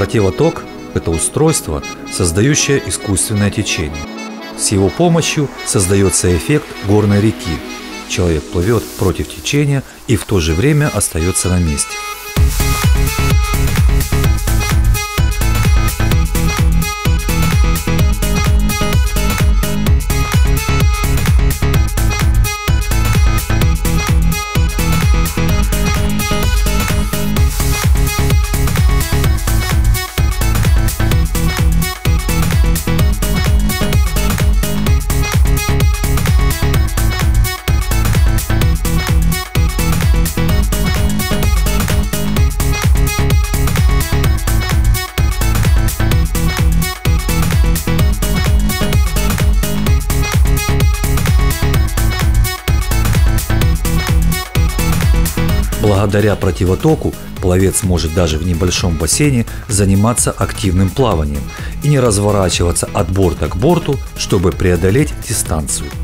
Противоток – это устройство, создающее искусственное течение. С его помощью создается эффект горной реки. Человек плывет против течения и в то же время остается на месте. Благодаря противотоку пловец может даже в небольшом бассейне заниматься активным плаванием и не разворачиваться от борта к борту, чтобы преодолеть дистанцию.